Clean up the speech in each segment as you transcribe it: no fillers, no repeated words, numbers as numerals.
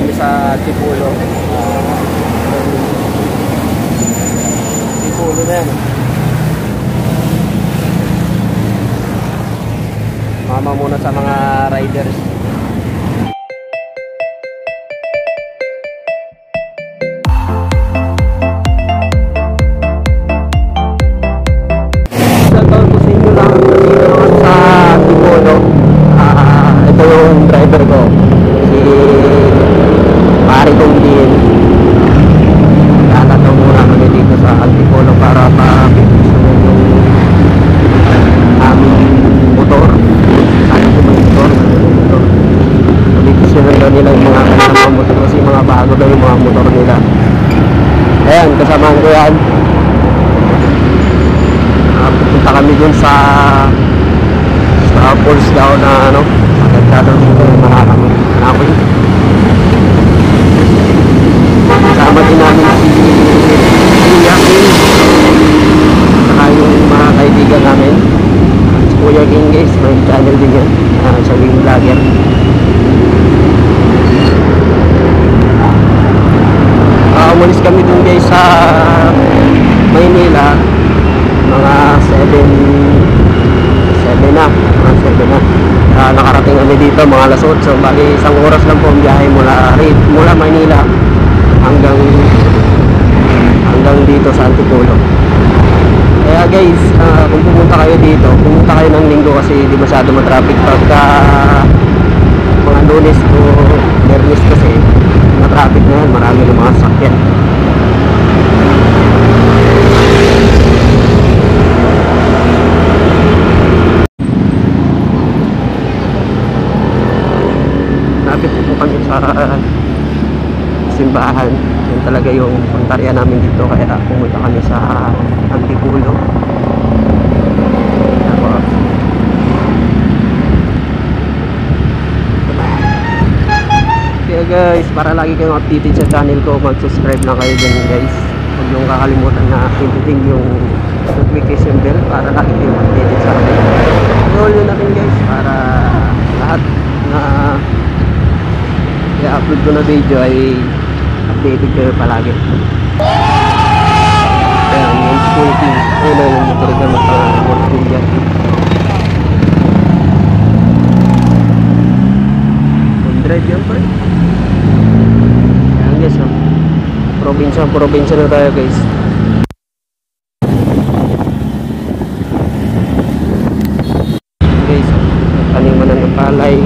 kami sa Tipulo. Tipulo na yan. Mama muna sa mga riders. Shoutout po sa inyo lang naman sa Tipulo. Ito yung driver ko, si pare kong din. Lalataw muna kami dito sa Antipolo para pa-picture yung aming motor. Ano po yung motor? Picture daw nila yung mga kanilang motor kasi mga bago daw yung mga motor nila. Ayan, kasamaan ko yan. Pupunta kami dun sa falls daw na ano, maganda daw dito yung marami namin. Kasama din namin si Kuya King, saka yung mga kaibigan namin. Si Kuya King guys, may channel din yan, siya yung vlogger. Umalis kami dun guys sa Maynila mga 7 na. Nakarating kami dito mga alas 8. So bali isang oras lang po ang biyahe mula Manila hanggang dito sa Antipolo. Kaya guys, kung pumunta kayo dito, pumunta kayo ng linggo kasi di masyado matraffic. Pagka mga Lunes o Biyernes kasi matraffic na yan, marami ng mga sakyan. Lapit po kami sa simbahan. Yan talaga yung puntarya namin dito, kaya pumunta kami sa Antipolo. Kaya guys, para lagi kayong updated sa channel ko, mag-subscribe na kayo dyan guys. Huwag yung kakalimutan na pindutin yung notification bell para lagi kayong updated sa akin. I-all yun natin guys para lahat na i-upload ko na video ay updated kayo palagi. Kaya yung security, ayun na yung motor ka mag-motor dyan. On-drive yan pa rin. Ayan guys, probinsya na tayo guys. Guys, taniman ng palay.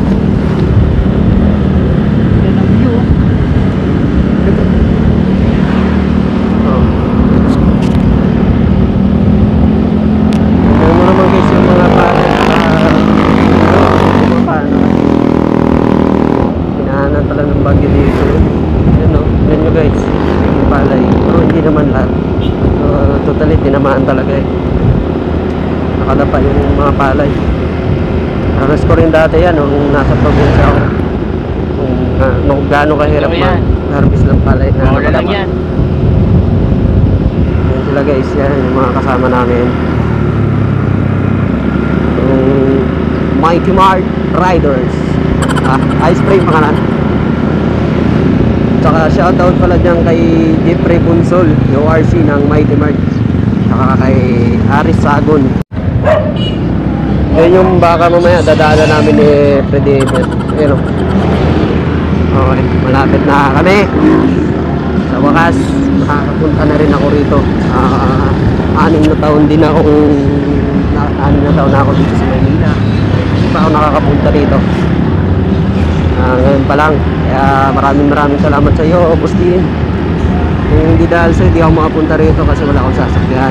Totally tinamaan talaga eh. Nakadapa yung mga palay. Aras ko rin dati yan nung nasa probinsya ako. Kung gaano kahirap mag-harvest ng palay na nakadapa. Yan sila guys, yan yung mga kasama namin. Yung Mighty Mart Riders. Ice Spray pangalan. Tsaka shoutout pala dyan kay Jeffrey Bunsol, yung RC ng Mighty Mart. Tsaka kay Aris Sagon. Yan yung baka mamaya dadaanan namin ni Freddy. Ayun o. Okay, malapit na kami. Sa wakas, makakapunta na rin ako rito. 6 na taon din akong 6 na taon na ako dito sa Manila. Hindi pa ako nakakapunta rito. Ngayon pa lang. Kaya maraming salamat sa iyo, Bustin. Kung hindi dahil sa'yo, hindi ako makapunta rito kasi wala akong sasakyan.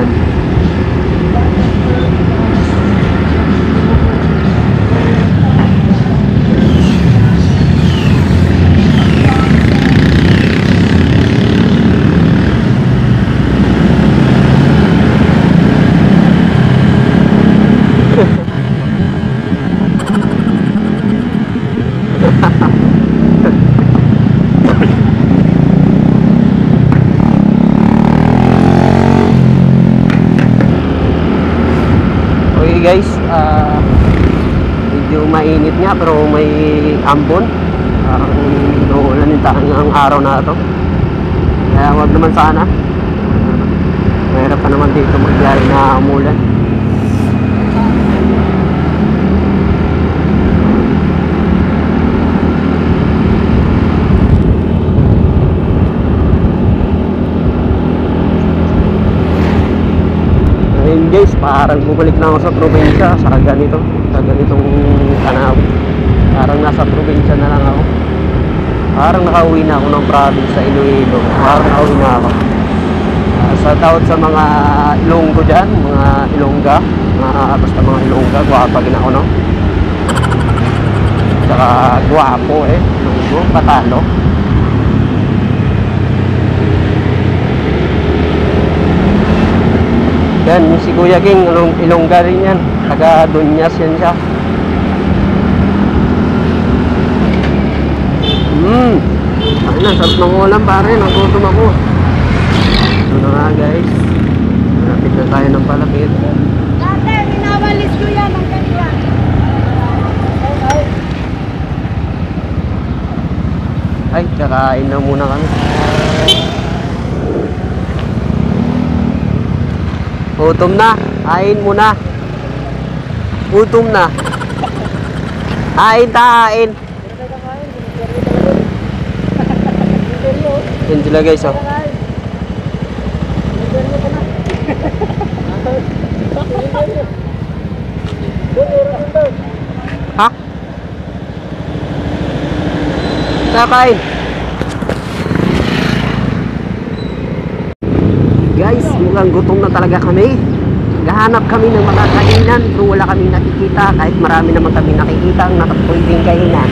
Guys, medyo mainit nga pero may ambon. Parang uulan yung tangang araw na ito. Kaya wag naman sana. Mahirap pa naman dito magbiyahe na umulan. Ayun guys, parang bumalik na ako sa probinsya sa ganitong tanawin. Parang nasa probinsya na lang ako. Parang nakauwi na ako ng province sa Iloilo. Parang nakauwi na ako. Sa taot sa mga Ilonggo dyan, mga Ilongga, basta mga Ilongga, guwapagin ako, no? Tsaka guwapo Ilonggo, patalo. Yan, si Kuya King, Ilongga rin yan. Taga Dunyas yan siya. Ay na, sarap ng ulam pare, nagutom ako. Ito na nga guys. Malapit na tayo ng palapit. Dati, minawalis ko yan ang kanila. Ay, kakain na muna kami. Gutom na, kain muna. Gutom na. Kain. Yan sila guys, oh. Ha? Kakain. Guys, mukhang gutom na talaga kami. Gahanap kami ng mga kainan pero wala kami nakikita. Kahit marami naman kami nakikita ang nakapwedeng kainan.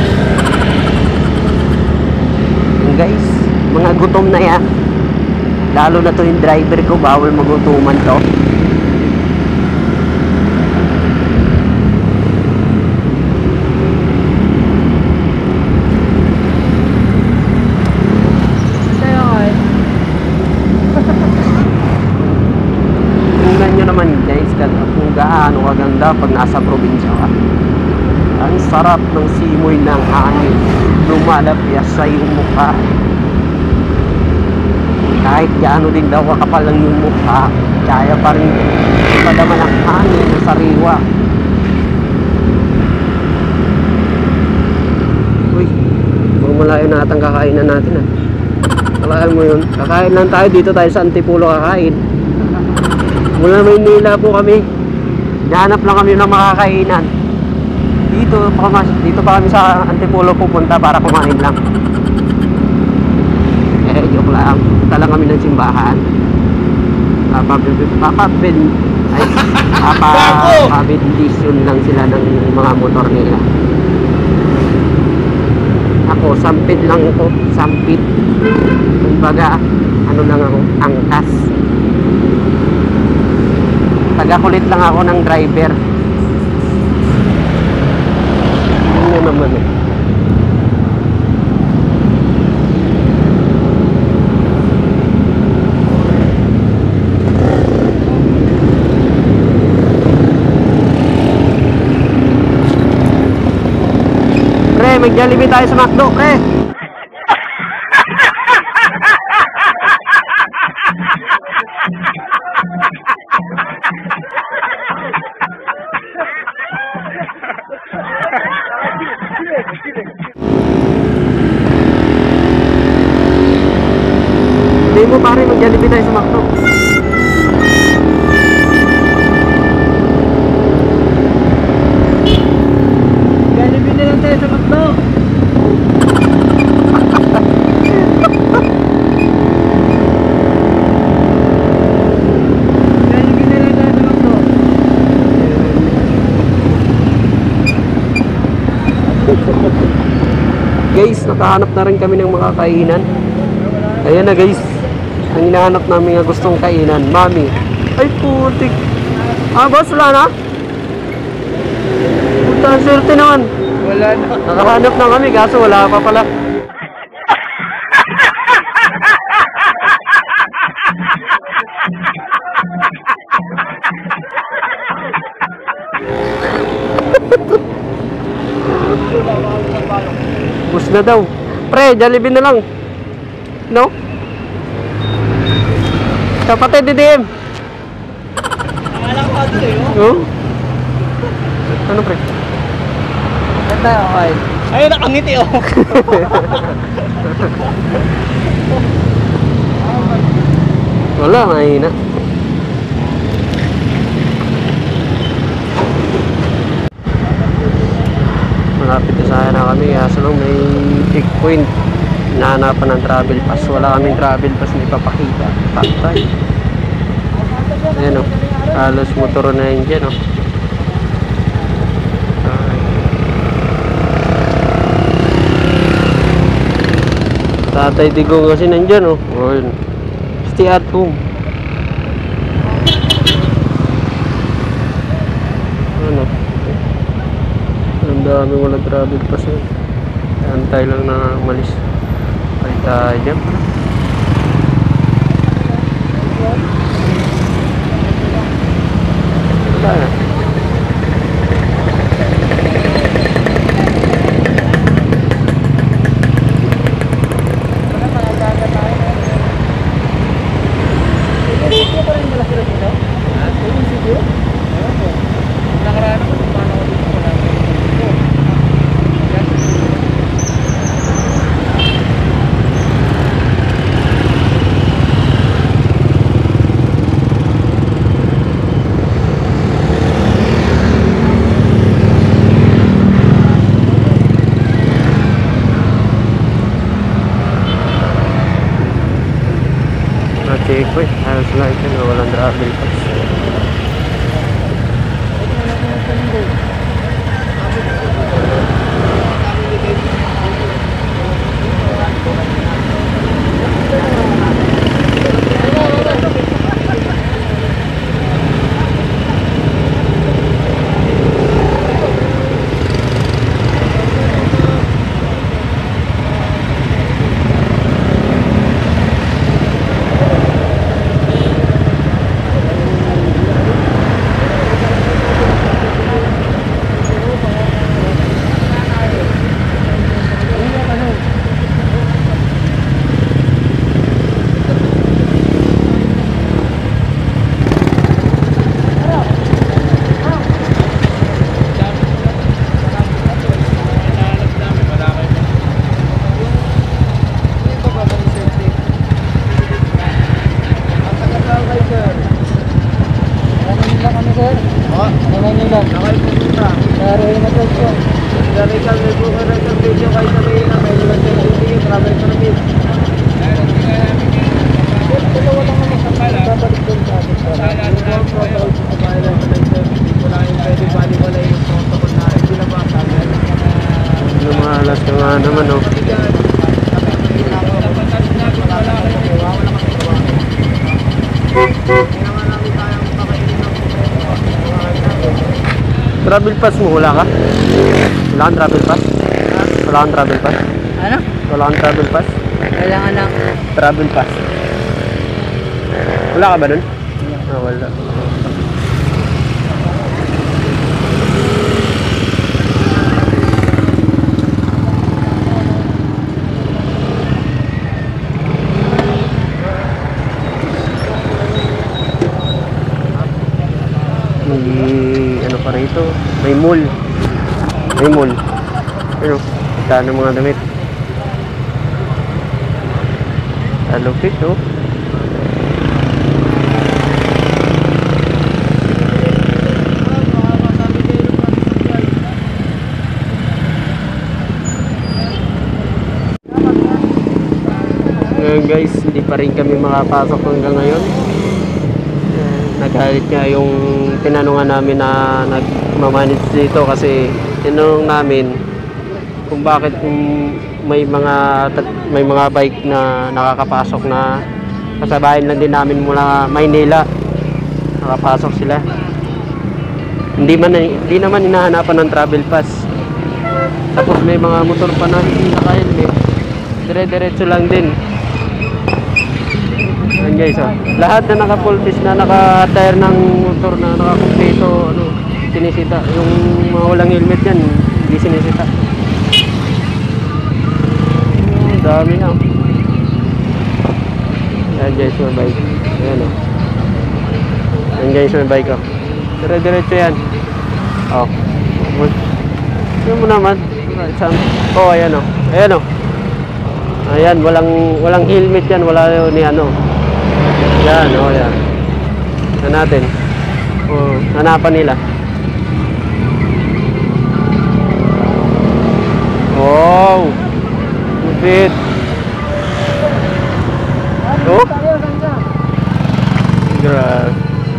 Guys, mga gutom na yan. Lalo na to yung driver ko, bawal magutuman to. Tingnan nyo naman guys kung gaano kaganda pag nasa probinsya ka. Ang sarap ng simoy ng hangin lumalapyas sa iyong mukha. Kahit gaano din daw kakapal lang yung mukha, kaya pa rin padama ng hangin na sariwa. Uy, malayo na atang kakainan natin ah. Kalahin mo yun, kakain lang tayo, dito tayo sa Antipolo kakain. Mula Maynila po kami, nahanap lang kami ng makakainan. Dito pa kami sa Antipolo pupunta para kumain lang. Joke lang. Punta lang kami ng simbahan. Papabendisyon lang sila ng mga motor nila. Ako, sampid lang ako. Sampid. Kumbaga, ano lang ako, angkas. Taga-kulit lang ako ng driver. Yun naman eh. Mag-Jollibee tayo sa McDo, pre. Hindi mo pare, mag-Jollibee tayo sa McDo. Jollibee na lang tayo sa McDo. Guys, nakahanap na rin kami ng mga kainan. Ayan na guys, ang hinahanap namin nga gustong kainan, mami. Ay putik. Boss, wala na? Puta, ang swerte naman. Wala na. Nakahanap na kami, kaso wala pa pala. Bus na daw. Pre, Jollibee na lang. No? Kapatid, DDM. Akala ko ano eh, oh. Oh? Ano, pre? Ganda, okay. Ayun, nakangiti, oh. Wala, mahina. Malapit na sana kami, kaso lang may checkpoint. Hinahanapan ng travel pass. Wala kaming travel pass na ipapakita. Patay. Ayan o. Halos motor na yun dyan o. Tatay Digong kasi nandyan o. O yun. Stay at home. Ano? Ang dami walang travel pass yun. Antay lang na umalis. Balik tayo dyan. Wala na. Checkpoint, halos lang ito na walang travel pass. Lumalas ka nga naman oh. Travel pass mo, wala ka? Wala kang travel pass? Wala kang travel pass? Ano? Wala kang travel pass? Kailangan lang. Travel pass. Wala ka ba dun? Ah, wala. May ano pa rito? May mall. May mall. Ano? Saan ang mga damit? Alupit oh. Ngayon guys, hindi pa rin kami makapasok hanggang ngayon. Nagalit nga yung tinanungan namin na nagmamanage dito kasi tinanong namin kung bakit may mga bike na nakakapasok na kasabayan lang din namin mula Maynila. Nakapasok sila. Hindi naman hinahanapan ng travel pass. Tapos may mga motor pa na hindi naka-helmet. Dire-diretso lang din. Ayan guys, oh. Lahat na naka-full face na naka-tire ng motor na naka-kumpleto, ano, sinisita. Yung mga walang helmet yan, hindi sinisita. dami na. Ayan guys, may bike. Ayan o. Ayan guys, may bike o. Dire-diretso yan. O. Ayan mo naman. O, ayan o. Ayan o. Ayan, walang helmet yan. Wala yun ni ano. Yan o, yan. Yan natin. O, hanapan nila. Wow! Lupit! Oh? Grabe.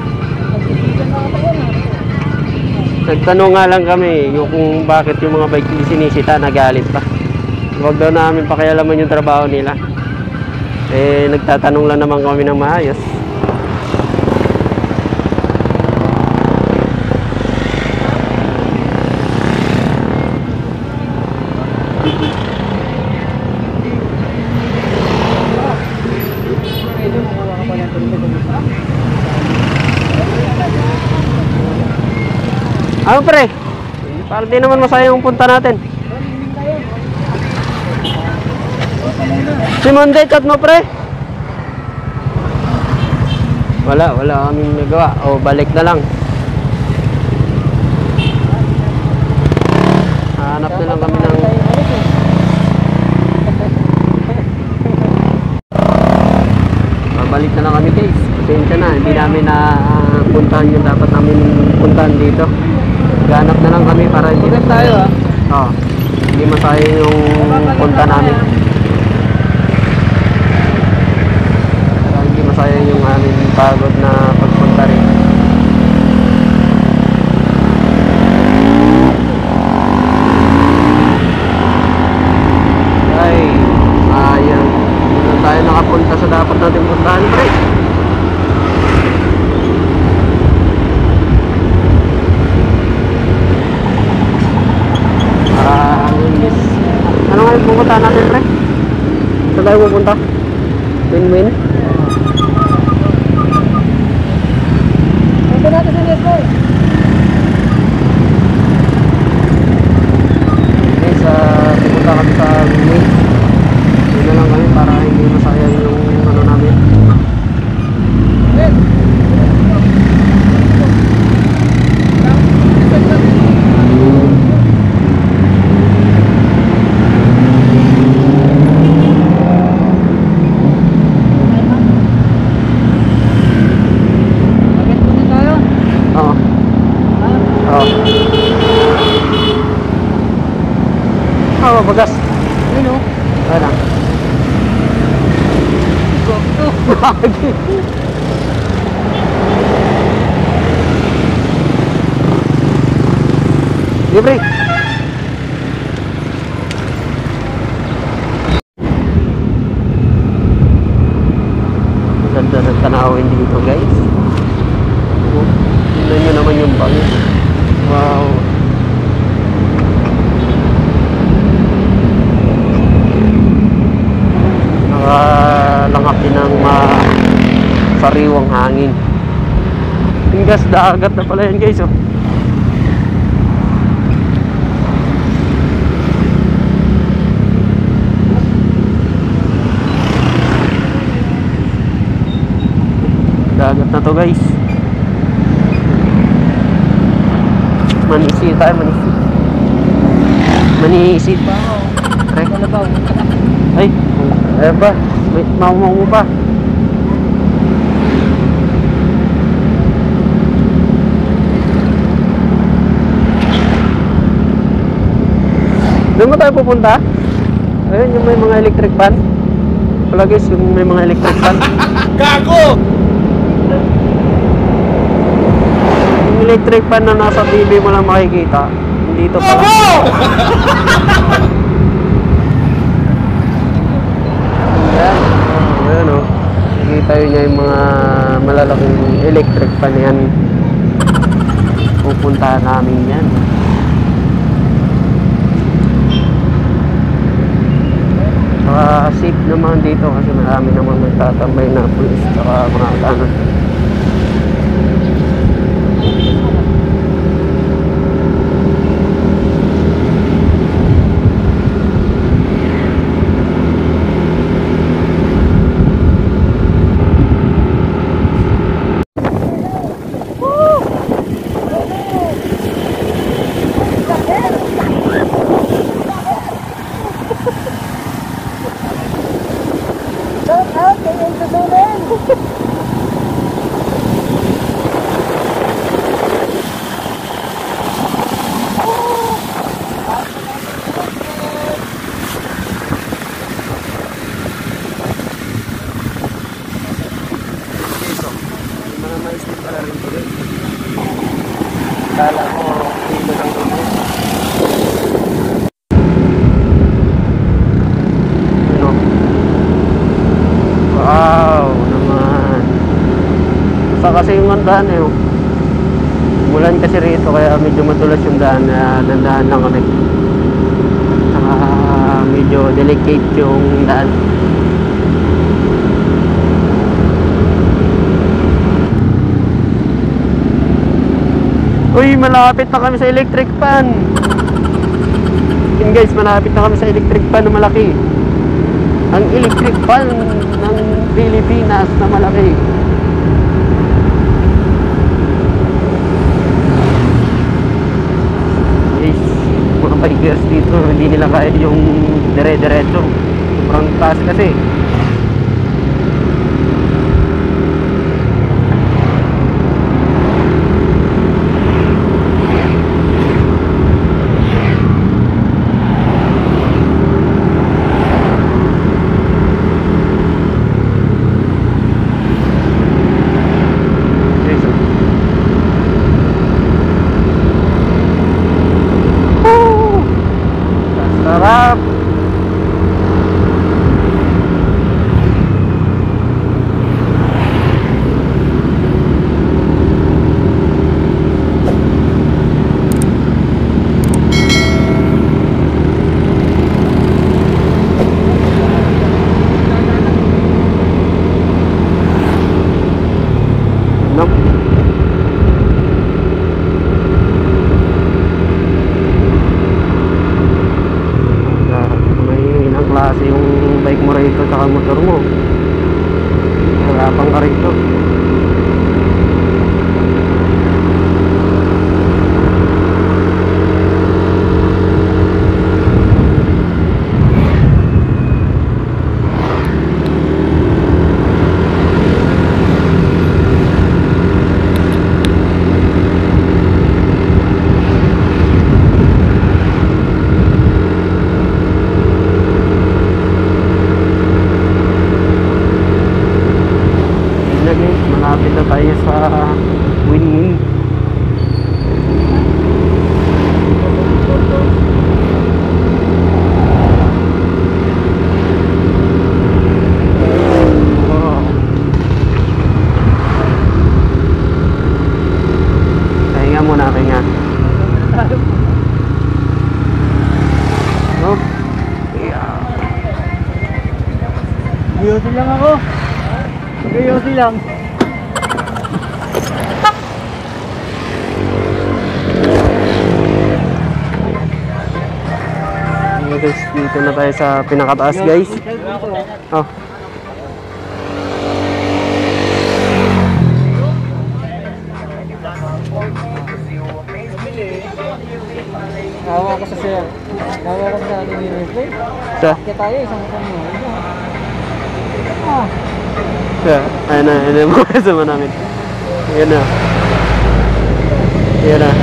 Nagtanong nga lang kami kung bakit yung mga bike sinisita, nagalit pa. Huwag daw namin pakialaman yung trabaho nila. Eh, nagtatanong lang naman kami ng maayos. Ano pre? Para di naman masayang yung punta natin. Si Monday, chat mo pre? Wala kaming nagawa. O balik na lang. Hanap na lang kami ng... Babalik na lang kami guys. Pasensya na, hindi namin na puntahan yung dapat namin puntahan dito. Ganap na lang kami para hindi Ulit tayo ah. Oo. Hindi masayang yung punta namin. Para hindi masayang yung aming pagod na pagpunta rin. Ay, sayang. Hindi na tayo nakapunta sa dapat natin puntahan, pre. Ano nga yung pupunta natin, pre? Saan tayo pupunta? Win-win? Punta natin sa Nestor. Guys, pupunta kami sa win-win. Yun na lang kami para hindi masayang yung ano namin. Bagas. Ano? Ano? Libre. Ganda ng tanawin dito guys. Tignan nyo naman yung bangin. Wow. Langhap din ng sariwang hangin. Tinggas dagat na pala yan guys oh. Dagat na to guys. Manisid tayo, manisid. Manisid pa ako. Ay, ayan ba? May maungo pa. Doon mo tayo pupunta? Ayun, yung may mga electric fan. Wala guys, yung may mga electric fan. Gago! Yung electric fan na nasa TV mo lang makikita. Dito pala. Ayan o. Nakikita yun niya yung mga malalaking electric fan yan. Pupuntahan namin yan. Saka safe naman dito kasi marami naman nagtatambay na pulis saka mga kanan. Dulen! Mga maisip pala rin ko rin. Kala ko, dito lang ito. Ano? Wow, naman. Basta kasi yung daan eh. Oh. Mulan kasi rito kaya medyo madulas yung daan na dandahan lang kami. Saka medyo delicate yung daan. Uy, malapit na kami sa electric fan. Yun guys, malapit na kami sa electric fan na malaki. Ang electric fan ng Pilipinas na malaki. Guys, mga bikers dito, hindi nila kaya yung dire-diretso. Sobrang taas kasi. Sarap. Nope. Klase yung bike mo rito saka motor mo. Wala pang ka rito. Malapit na tayo sa win-win. Wow. Kahinga muna, kahinga. Oh. Yeah. Yosi lang ako. Yosi lang. Guys, dito na tayo sa pinakataas guys. Oh. Kawa ko sa sir. Kawa ko sa ano yung replay. Sa? Kaya tayo isang mo. Ah. Sa? Ayun na, ayun na yung mga kasama namin. Ayan na. Ayan na.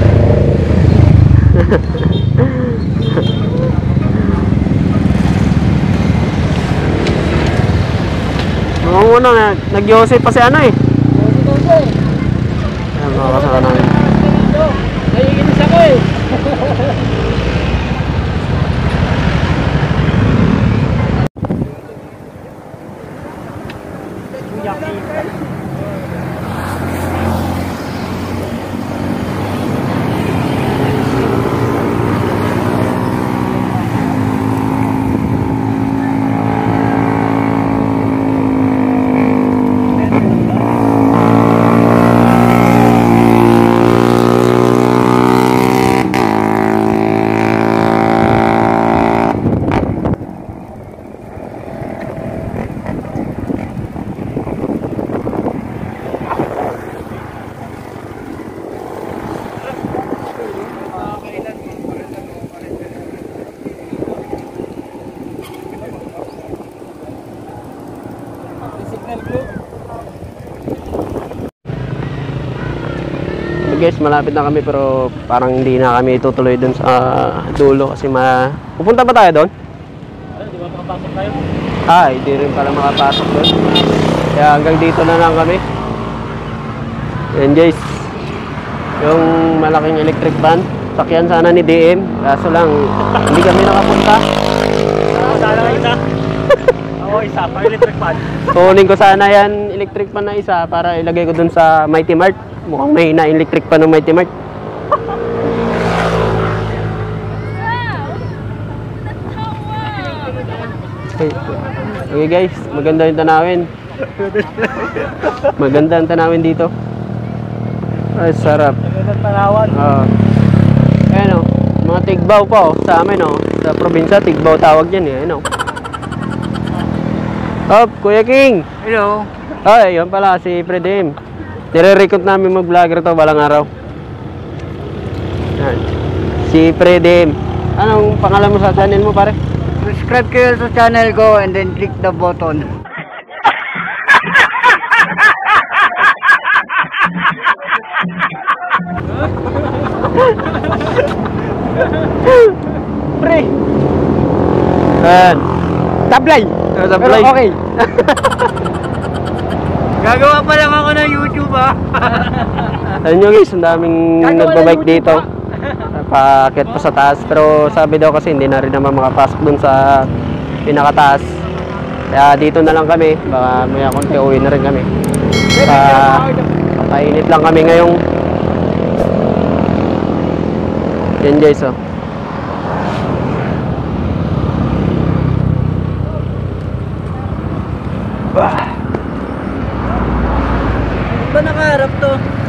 Noong una, nag-Yosef pa si ano eh. Ayan, mga kasama namin. Naiinis ako eh. guys, malapit na kami pero parang hindi na kami tutuloy dun sa dulo kasi pupunta pa tayo doon? Di ba makapasok tayo? Hindi rin pala makapasok doon. Kaya hanggang dito na lang kami. Yan guys, yung malaking electric van, sakyan sana ni DM, kaso lang hindi kami nakapunta. Sana nga isa. Oo, isa. Pang electric fan. Kunin ko sana yan electric fan na isa para ilagay ko dun sa Mighty Mart. Mukhang mahina electric fan ng Mighty Mart. Okay guys, maganda yung tanawin. Maganda ang tanawin dito. Ay, sarap. Magandang tanawan. Ayan o, mga tigbaw pa sa amin sa probinsya, tigbaw tawag yan ayan o. Kuya King! Hello. Ay, yun pala si Fredim. Nire-recruit namin mag-vlogger to balang araw. Yan. Si Fredim. Anong pangalan mo sa channel mo pare? Subscribe kayo sa channel ko and then click the button. Pre! Ayan. Tablay! Tablay. Pero okay. Gagawa pa lang ako ng YouTube Ayun nyo guys, ang daming nagbabike dito. Paakit pa sa taas. Pero sabi daw kasi hindi na rin naman makapasok dun sa pinakataas. Kaya dito na lang kami. Baka maya konti uwi na rin kami. Papainit lang kami ngayong. Yan guys Ba nakaharap to?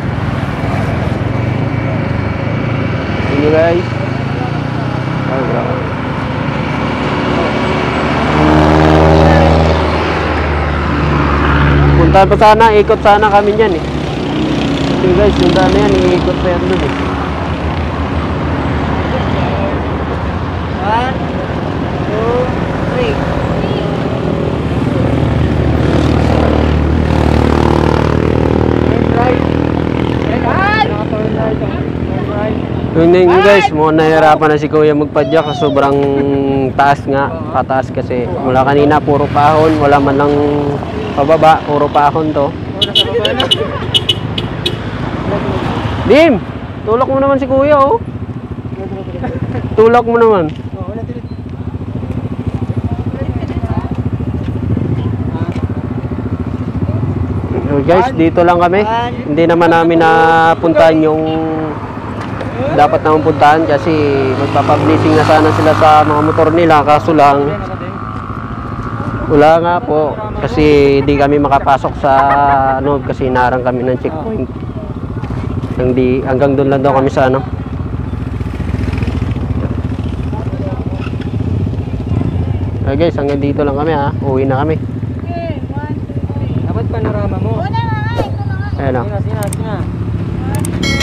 Sige guys. Ay, grabe. Puntahan pa sana, ikot sana kami dyan Sige guys, yung dami yan, iikot pa yan dun 1, 2, 3. Yun yun guys, mukhang nahihirapan na si Kuya magpadyak kasi sobrang taas nga, pataas kasi mula kanina puro pahon, wala man lang pababa, puro pahon to. Dim! Tulak mo naman si Kuya Tulak mo naman. So guys, dito lang kami. Hindi naman namin napuntahan yung dapat naman puntahan kasi magpapablessing na sana sila sa mga motor nila, kaso lang wala nga po kasi hindi kami makapasok sa kasi narang kami ng checkpoint. Hanggang doon lang daw kami sa Okay guys, hanggang dito lang kami uwi na kami. Dapat panorama mo. Wala nga, ito na nga. Ayan Sina.